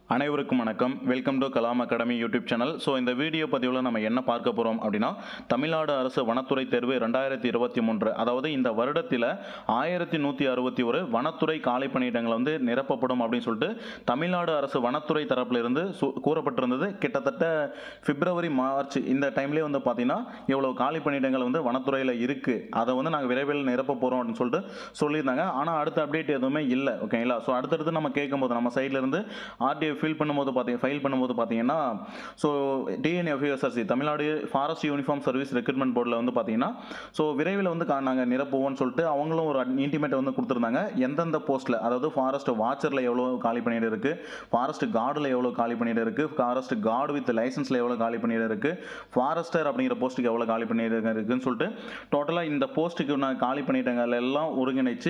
அனைவருக்கும் வணக்கம். Welcome to Kalam academy YouTube channel. So இந்த வீடியோ பதிவில் நம்ம என்ன பார்க்க போகிறோம் அப்படின்னா, தமிழ்நாடு அரசு வனத்துறை தேர்வு 2023, அதாவது இந்த வருடத்தில் 1161 வனத்துறை காலி பணியிடங்கள் நிரப்பப்படும் அப்படின்னு சொல்லிட்டு தமிழ்நாடு அரசு வனத்துறை தரப்பிலிருந்து கூறப்பட்டிருந்தது. கிட்டத்தட்ட பிப்ரவரி மார்ச் இந்த டைம்லேயே பார்த்தீங்கன்னா எவ்வளோ காலி பணியிடங்கள் வனத்துறையில் இருக்குது, அதை நாங்கள் விரைவில் நிரப்ப போகிறோம் அப்படின்னு சொல்லிட்டு சொல்லியிருந்தாங்க. ஆனால் அடுத்த அப்டேட் எதுவுமே இல்லை. ஓகேங்களா? ஸோ அடுத்தடுத்து நம்ம கேட்கும்போது நம்ம சைட்லேருந்து ஆர்டிஐ ஃபைல் பண்ணும்போது பார்த்தீங்கன்னா so TNFUSRC Tamil Nadu forest uniform service recruitment போர்டில் பார்த்தீங்கன்னா ஸோ விரைவில் நாங்கள் நிரப்புவோம்னு சொல்லிட்டு அவங்களும் ஒரு இன்டிமேட் கொடுத்துருந்தாங்க. எந்தெந்த போஸ்ட்டில், அதாவது ஃபாரஸ்ட் வாட்சரில் எவ்வளோ காலி பணியிடம் இருக்குது, ஃபாரஸ்ட் கார்டில் எவ்வளோ காலி பணியிடம் இருக்குது, ஃபாரஸ்ட் கார்டு வித் லைசன்ஸில் எவ்வளோ காலி பணியிடம் இருக்குது, ஃபாரஸ்டர் அப்படிங்கிற போஸ்ட்டுக்கு எவ்வளோ காலி பணியிடம் இருக்குதுன்னு சொல்லிட்டு டோட்டலாக இந்த போஸ்ட்டுக்கு காலி பணியிடங்கள் எல்லாம் ஒருங்கிணைச்சு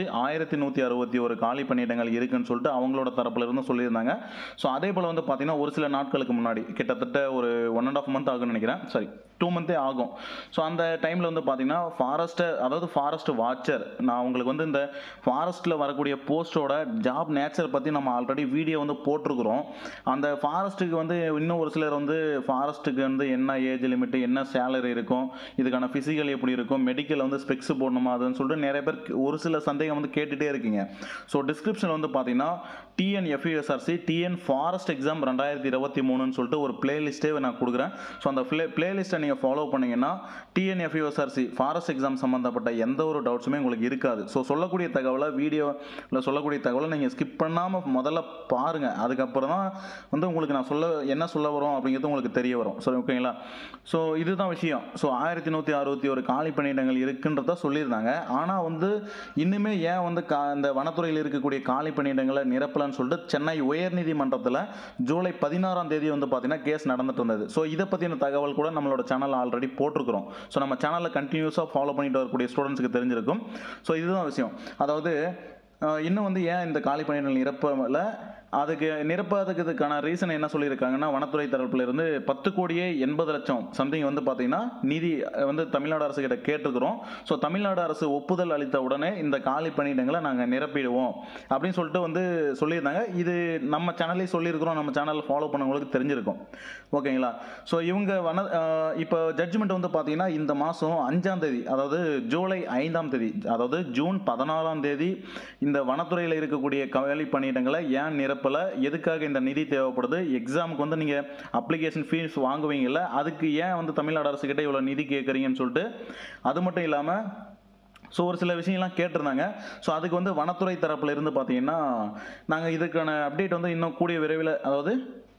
1161 காலி பணியிடங்கள் இருக்குன்னு சொல்லிட்டு அவங்களோட தரப்புல இருந்து சொல்லியிருந்தாங்க. ஸோ அதே போல் பார்த்தீங்கன்னா ஒரு சில நாட்களுக்கு முன்னாடி கிட்டத்தட்ட ஒரு 1.5 month ஆகும்னு நினைக்கிறேன், சாரி 2 month ஆகும். ஸோ அந்த டைமில் பார்த்தீங்கன்னா ஃபாரஸ்டர், அதாவது ஃபாரஸ்ட் வாட்சர், நான் உங்களுக்கு இந்த ஃபாரஸ்ட்டில் வரக்கூடிய போஸ்ட்டோட ஜாப் நேச்சர் பற்றி நம்ம ஆல்ரெடி வீடியோ போட்டிருக்கிறோம். அந்த ஃபாரஸ்ட்டுக்கு இன்னும் ஒரு சிலர் ஃபாரஸ்ட்டுக்கு என்ன ஏஜ் லிமிட்டு, என்ன சேலரி இருக்கும், இதுக்கான ஃபிசிக்கல் எப்படி இருக்கும், மெடிக்கல் ஸ்பெக்ஸ் போடணுமா அதுன்னு சொல்லிட்டு நிறைய பேர் ஒரு சில சந்தேகம் கேட்டுகிட்டே இருக்கீங்க. ஸோ டிஸ்கிரிப்ஷனில் பார்த்தீங்கன்னா டிஎன்எஃப்யூஎஸ்ஆர்சி டிஎன் ஃபாரஸ்ட் எக்ஸாம் 2023 சொல்லிட்டு ஒரு பிளேலிஸ்ட்டே நான் கொடுக்குறேன். ஸோ அந்த பிளேலிஸ்ட்டை நீங்கள் ஃபாலோ பண்ணிங்கன்னா டிஎன்எஃப்யூஎஸ்ஆர்சி ஃபாரஸ்ட் எக்ஸாம் சம்மந்தப்பட்ட எந்த ஒரு டவுட்ஸுமே உங்களுக்கு இருக்காது. ஸோ சொல்லக்கூடிய தகவலை, வீடியோவில் சொல்லக்கூடிய தகவலை நீங்கள் ஸ்கிப் பண்ணாமல் முதல்ல பாருங்கள். அதுக்கப்புறம் தான் உங்களுக்கு நான் என்ன சொல்ல வரோம் அப்படிங்கிறது உங்களுக்கு தெரிய வரும். ஸோ ஓகேங்களா? ஸோ இதுதான் விஷயம். ஸோ 1161 காலி பணியிடங்கள் இருக்குன்றத சொல்லியிருந்தாங்க. ஆனால் இன்னுமே ஏன் இந்த வனத்துறையில் இருக்கக்கூடிய காலி பணியிடங்களை நிரப்பலன்னு சொல்லிட்டு சென்னை உயர்நீதிமன்றத்தில் ஜூலை 16ஆம் தேதி பார்த்தீங்கன்னா கேஸ் நடந்துட்டு இருந்தது. ஸோ இதை பற்றின தகவல் கூட நம்மளோட சேனல் ஆல்ரெடி போட்டிருக்கிறோம். ஸோ நம்ம சேனலில் கண்டினியூஸாக ஃபாலோ பண்ணிட்டு வரக்கூடிய ஸ்டூடெண்ட்ஸுக்கு தெரிஞ்சிருக்கும். ஸோ இதுதான் விஷயம். அதாவது இன்னும் ஏன் இந்த காலி பணியிடங்கள் நிரப்பல, அதுக்கு நிரப்பாததுக்கான ரீசன் என்ன சொல்லியிருக்காங்கன்னா, வனத்துறை தரப்பில் இருந்து 10,80,00,000 சம்திங் பார்த்தீங்கன்னா நிதி தமிழ்நாடு அரசு கிட்ட கேட்டிருக்கிறோம். ஸோ தமிழ்நாடு அரசு ஒப்புதல் அளித்த உடனே இந்த காலி பணியிடங்களை நாங்கள் நிரப்பிடுவோம் அப்படின்னு சொல்லிட்டு சொல்லியிருந்தாங்க. இது நம்ம சேனல்லே சொல்லியிருக்கிறோம், நம்ம சேனல் ஃபாலோ பண்ணவங்களுக்கு தெரிஞ்சிருக்கும். ஓகேங்களா? ஸோ இவங்க இப்போ ஜட்ஜ்மெண்ட் பார்த்தீங்கன்னா இந்த மாதம் 5ஆம் தேதி, அதாவது ஜூலை 5ஆம் தேதி, அதாவது ஜூன் 16ஆம் தேதி இந்த வனத்துறையில் இருக்கக்கூடிய காலி பணியிடங்களை ஏன் நிரப்ப, எதுக்காக இந்த நிதி தேவைப்படுது, எக்ஸாமுக்கு நீங்க அப்ளிகேஷன் ஃபீஸ் வாங்குவீங்கல்ல, அதுக்கு ஏன் தமிழ்நாடு அரசு கிட்ட இவ்வளவு நிதி கேட்குறீங்கன்னு சொல்லிட்டு, அது மட்டும் இல்லாம ஸோ ஒரு சில விஷயங்கள்லாம் கேட்டிருந்தாங்க. ஸோ அதுக்கு வனத்துறை தரப்புல இருந்து பார்த்தீங்கன்னா நாங்கள் இதுக்கான அப்டேட் இன்னும் கூடிய விரைவில், அதாவது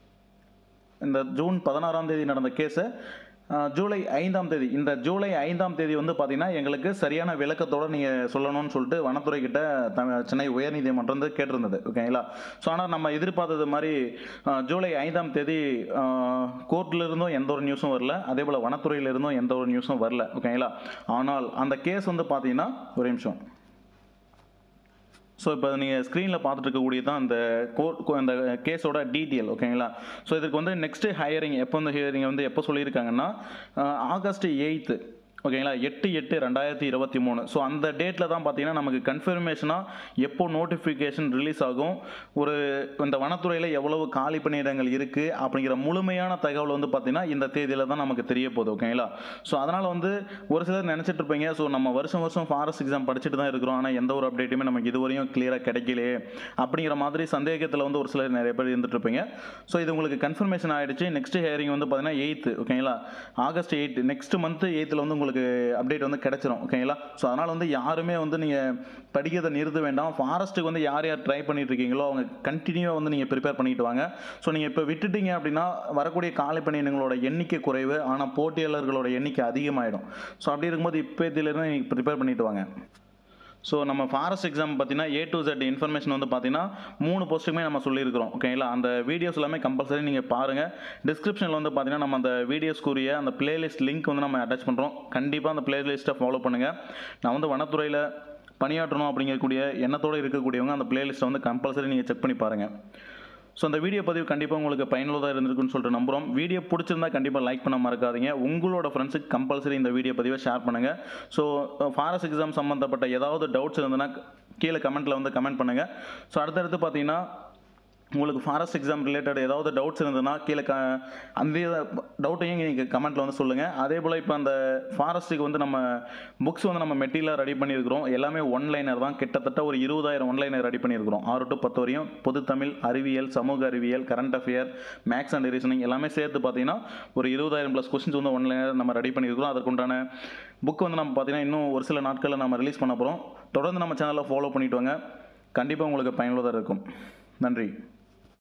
இந்த ஜூன் 16ஆம் தேதி நடந்த கேஸை ஜூலை 5ஆம் தேதி, இந்த ஜூலை 5ஆம் தேதி பார்த்தீங்கன்னா எங்களுக்கு சரியான விளக்கத்தோடு நீங்கள் சொல்லணும்னு சொல்லிட்டு வனத்துறை கிட்ட சென்னை உயர்நீதிமன்றம் கேட்டிருந்தது. ஓகேங்களா? ஸோ ஆனால் நம்ம எதிர்பார்த்தது மாதிரி ஜூலை 5ஆம் தேதி கோர்ட்டில் இருந்தும் எந்த ஒரு நியூஸும் வரல, அதே போல் வனத்துறையிலிருந்தும் எந்த ஒரு நியூஸும் வரல. ஓகேங்களா? ஆனால் அந்த கேஸ் பார்த்தீங்கன்னா ஒரு நிமிஷம். ஸோ இப்போ நீங்கள் ஸ்க்ரீனில் பார்த்துட்டு இருக்கக்கூடிய தான் அந்த கேஸோட டீட்டெயில். ஓகேங்களா? ஸோ இதுக்கு நெக்ஸ்ட் ஹையரிங் எப்போ ஹியரிங் எப்போ சொல்லியிருக்காங்கன்னா ஆகஸ்ட் 8, ஓகேங்களா, 8/8/2023. ஸோ அந்த டேட்டில் தான் பார்த்தீங்கன்னா நமக்கு கன்ஃபர்மேஷனாக எப்போ நோட்டிஃபிகேஷன் ரிலீஸ் ஆகும், ஒரு இந்த வனத்துறையில் எவ்வளவு காலி பணியிடங்கள் இருக்குது அப்படிங்கிற முழுமையான தகவல் பார்த்தீங்கன்னா இந்த தேதியில் தான் நமக்கு தெரிய போகுது. ஓகேங்களா? ஸோ அதனால் ஒரு சிலர் நினச்சிட்டு இருப்பீங்க, ஸோ நம்ம வருஷம் ஃபாரஸ்ட் எக்ஸாம் படிச்சுட்டு தான் இருக்கிறோம், ஆனால் எந்த ஒரு அப்டேட்டுமே நமக்கு இதுவரையும் கிளியராக கிடைக்கலையே அப்படிங்கிற மாதிரி சந்தேகத்தில் ஒரு சிலர் நிறைய பேர் இருந்துட்டு இருப்பீங்க. ஸோ இது உங்களுக்கு கன்ஃபர்மேஷன் ஆகிடுச்சு. நெக்ஸ்ட் ஹியரிங் பார்த்தீங்கன்னா 8, ஓகேங்களா, ஆகஸ்ட் 8, நெக்ஸ்ட் மந்த் 8ல் உங்களுக்கு அப்டேட் கிடைச்சிரும். ஓகேங்களா? ஸோ அதனால் யாருமே நீங்கள் படிக்கிறதை நிறுத்த வேண்டாம். ஃபாரஸ்ட்டுக்கு யார் யார் ட்ரை பண்ணிட்டு இருக்கீங்களோ அவங்க கண்டினியூவாக நீங்கள் ப்ரிப்பேர் பண்ணிட்டு வாங்க. ஸோ நீங்கள் இப்போ விட்டுட்டீங்க அப்படின்னா வரக்கூடிய காலி பணியிடங்களோட எண்ணிக்கை குறைவு, ஆனால் போட்டியாளர்களோட எண்ணிக்கை அதிகமாகிடும். ஸோ அப்படி இருக்கும்போது இப்போ இதிலிருந்து நீங்கள் ப்ரிப்பேர் பண்ணிட்டு வாங்க. ஸோ நம்ம ஃபாரஸ்ட் எக்ஸாம் பார்த்தீங்கன்னா A to Z இன்ஃபர்மேஷன் பார்த்தீங்கன்னா 3 போஸ்ட்டுமே நம்ம சொல்லியிருக்கிறோம். ஓகேங்களா? அந்த வீடியோஸ் எல்லாமே கம்பல்சரி நீங்கள் பாருங்கள். டிஸ்கிரிப்ஷனில் பார்த்தீங்கன்னா நம்ம அந்த வீடியோஸ்க்குரிய அந்த பிளேலிஸ்ட் லிங்க் நம்ம அட்டாச் பண்ணுறோம். கண்டிப்பாக அந்த பிளேலிஸ்ட்டை ஃபாலோ பண்ணுங்கள். நான் வனத்துறையில் பணியாற்றணும் அப்படிங்கக்கூடிய எண்ணத்தோடு இருக்கக்கூடியவங்க அந்த பிளேலிஸ்ட்டை கம்பல்சரி நீங்கள் செக் பண்ணி பாருங்கள். ஸோ அந்த வீடியோ பதிவு கண்டிப்பாக உங்களுக்கு பயனுள்ளதாக இருந்திருக்குன்னு சொல்லிட்டு நம்புகிறோம். வீடியோ பிடிச்சிருந்தா கண்டிப்பாக லைக் பண்ண மறக்காதீங்க. உங்களோட ஃப்ரெண்ட்ஸுக்கு கம்பல்சரி இந்த வீடியோ பதிவை ஷேர் பண்ணுங்கள். ஸோ ஃபாரஸ்ட் எக்ஸாம் சம்மந்தப்பட்ட ஏதாவது டவுட்ஸ் இருந்ததுன்னா கீழே கமெண்ட்டில் கமெண்ட் பண்ணுங்கள். ஸோ அடுத்தடுத்து பார்த்தீங்கன்னா உங்களுக்கு ஃபாரஸ்ட் எக்ஸாம் ரிலேட்டட் ஏதாவது டவுட்ஸ் இருந்ததுன்னா கீழே அந்த டவுட்டையும் நீங்கள் கமெண்ட்டில் வந்து சொல்லுங்கள். அதே போல் இப்போ அந்த ஃபாரஸ்ட்டுக்கு வந்து நம்ம புக்ஸ் வந்து நம்ம மெட்டீரியலாக ரெடி பண்ணியிருக்கிறோம். எல்லாமே ஒன்லைனர் தான். கிட்டத்தட்ட ஒரு 20,000 ஒன்லைனர் ரெடி பண்ணியிருக்கிறோம். 6 to 10 வரையும் பொது தமிழ், அறிவியல், சமூக அறிவியல், current affair, maths and reasoning எல்லாமே சேர்த்து பார்த்தீங்கன்னா ஒரு 20,000+ கொஸ்டின்ஸ் வந்து ஒன்லைனர் நம்ம ரெடி பண்ணியிருக்கிறோம். அதற்குண்டான புக் வந்து நம்ம பார்த்தீங்கன்னா இன்னும் ஒரு சில நாட்களில் நம்ம ரிலீஸ் பண்ண போகிறோம். தொடர்ந்து நம்ம சேனலை ஃபாலோ பண்ணிட்டு வாங்க. கண்டிப்பாக உங்களுக்கு பயனுள்ளதாக இருக்கும். நன்றி.